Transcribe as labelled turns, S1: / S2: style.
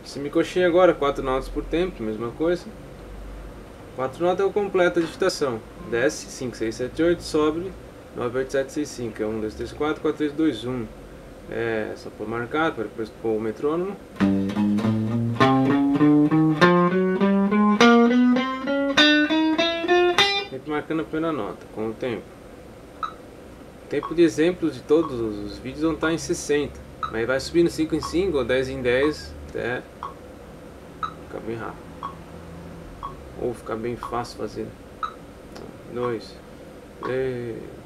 S1: Semicoxinha agora, 4 notas por tempo, mesma coisa. 4 notas é o completo a digitação. Desce, 5, 6, 7, 8, sobe 9, 8, 7, 6, 5. É 1, 2, 3, 4, 4, 3, 2, 1. É só por marcar, para depois pôr o metrônomo. Sempre marcando a primeira nota, com o tempo. O tempo de exemplos de todos os vídeos vão estar em 60. Mas vai subindo 5 em 5 ou 10 em 10 até ficar bem rápido. Ou ficar bem fácil fazer. 2, 3...